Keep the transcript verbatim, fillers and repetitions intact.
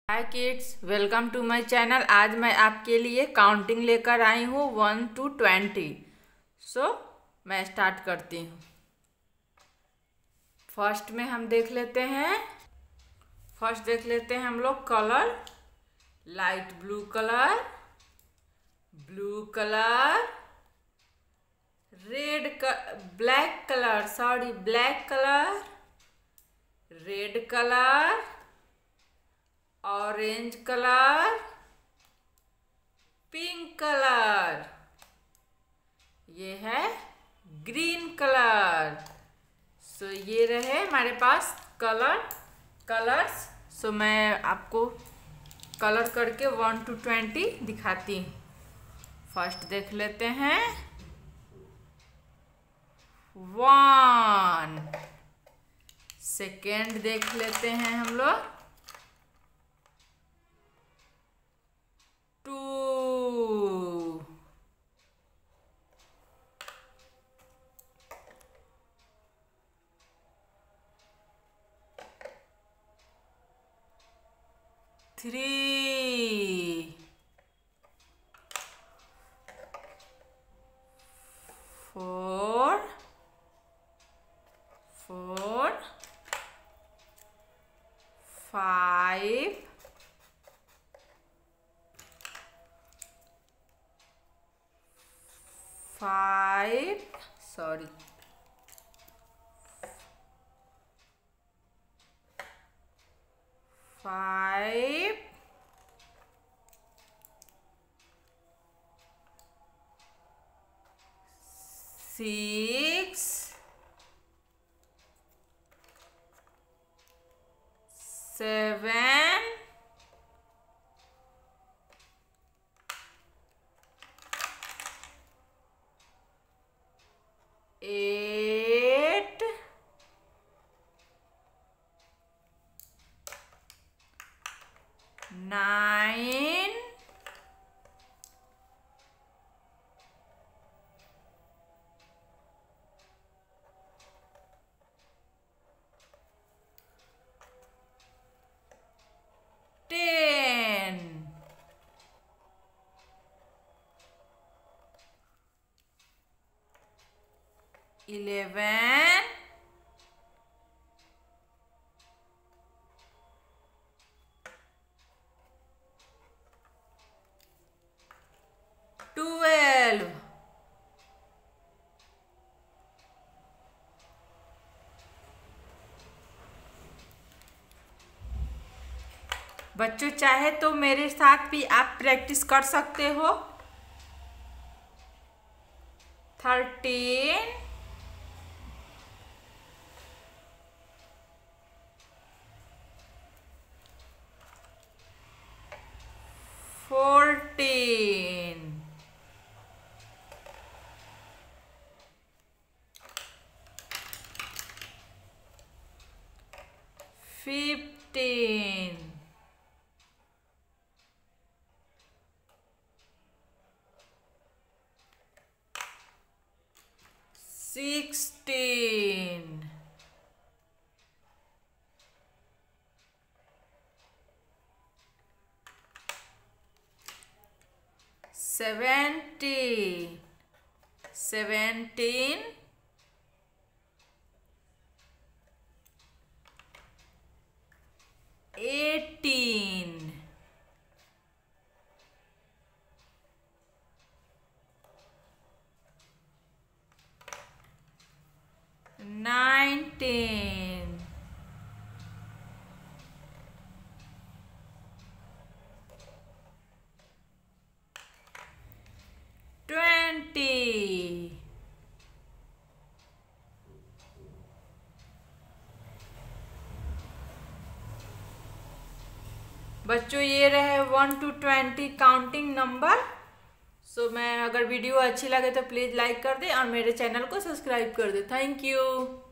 Hi kids, welcome to my channel. आज मैं आपके लिए काउंटिंग लेकर आई हूँ वन टू ट्वेंटी। सो मैं स्टार्ट करती हूँ। फर्स्ट में हम देख लेते हैं फर्स्ट देख लेते हैं हम लोग colour. Light blue colour, blue colour, red black colour sorry black colour, red colour, orange colour, pink colour, ये है ग्रीन कलर। सो ये रहे हमारे पास कलर कलर्स। सो मैं आपको कलर करके वन टू ट्वेंटी दिखाती हूँ। फर्स्ट देख लेते हैं वन। सेकेंड देख लेते हैं हम लोग two. Three. Four four five five sorry five six seven eight nine ten eleven twelve बच्चों चाहे तो मेरे साथ भी आप प्रैक्टिस कर सकते हो। Thirteen fourteen fifteen sixteen seventeen seventeen eighteen nineteen twenty. बच्चों ये रहे one two twenty counting number. So मैं अगर वीडियो अच्छी लगे तो प्लीज़ लाइक कर दें और मेरे चैनल को सब्सक्राइब कर दें। Thank you.